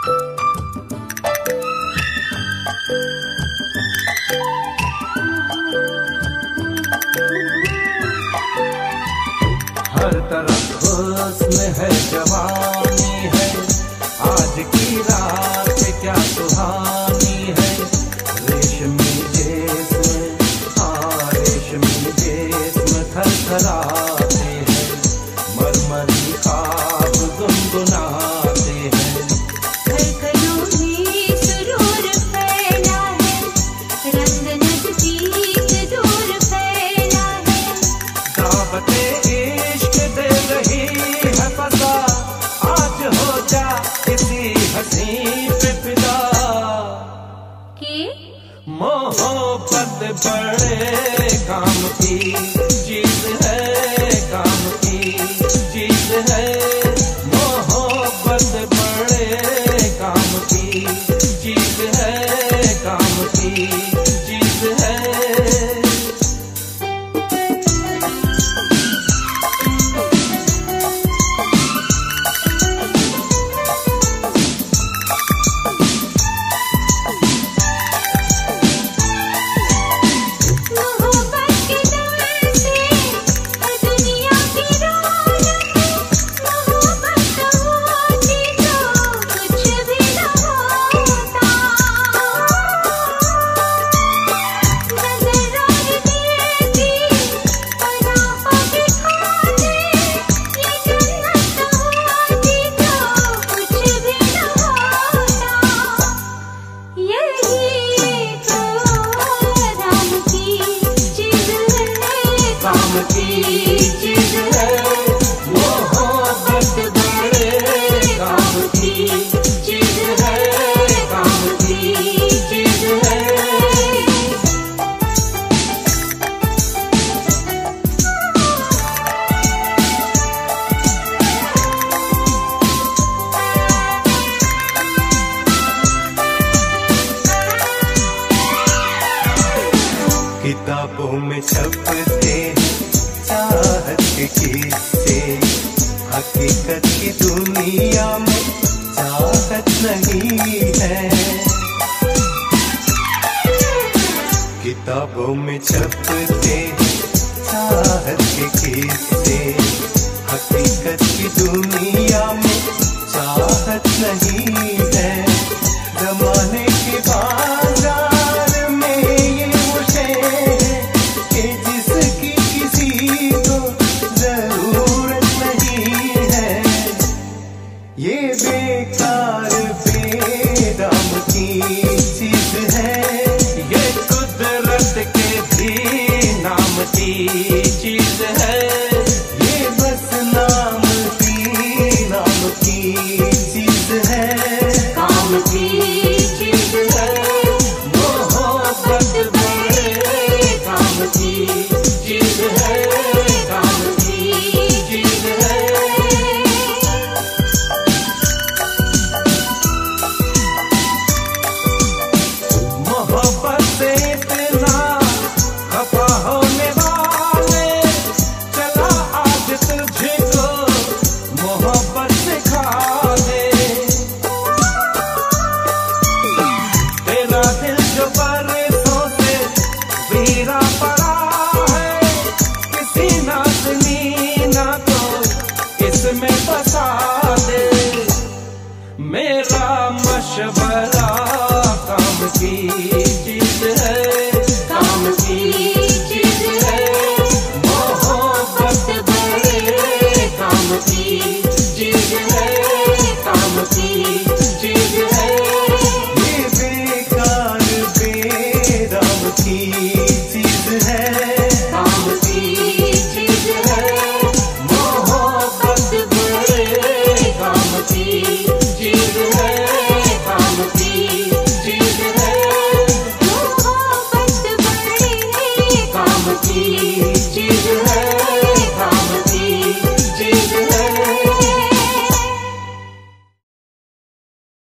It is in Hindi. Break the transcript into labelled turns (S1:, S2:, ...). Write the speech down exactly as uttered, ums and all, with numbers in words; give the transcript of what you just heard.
S1: हर तरफ हुस्न है, जवानी है, आज की रात क्या सुहानी है। रेशमी जिस्म, हाँ रेशमी जिस्म थरथराते हैं, मरमरी ख्वाब गुनगुनाते हैं।
S2: धड़कनों में सुरूर फैला है, रंग नज़दीक दूर फैला है।
S1: दावते इश्क दे रही है फसा, आज हो जा किसी हसी पे फिदा।
S2: कि
S1: मोहब्बत बड़े काम की चीज है, काम की चीज है। मोहब्बत बड़े काम की चीज है, काम की चीज है। काम की चीज है, मोहब्बत बड़े काम की चीज है, काम की चीज है। किताबों में छपते चाहत के किस्से, हकीकत की दुनिया में चाहत नहीं है। किताबों में छपते चाहत के किस्से, हकीकत की दुनिया में चाहत नहीं है। जमाने के बाजार में ये वो शय है कि जिसकी किसी को जरूरत नहीं है। ये बेकार बेदाम की चीज है, ये कुदरत के भी नाम की चीज है। ये बस नाम की नाम की चीज है, काम की चीज है। मोहब्बत बड़े काम की चीज है, काम की चीज है। मोहब्बत से इतना खफा होने वाले, चला आज तुझको मोहब्बत सिखा दे। तेरा दिल जो बरसों से वीरा पड़ा है, किसी नाज़नी ना तो इसमें बसा दे। मेरा मशवरा काम की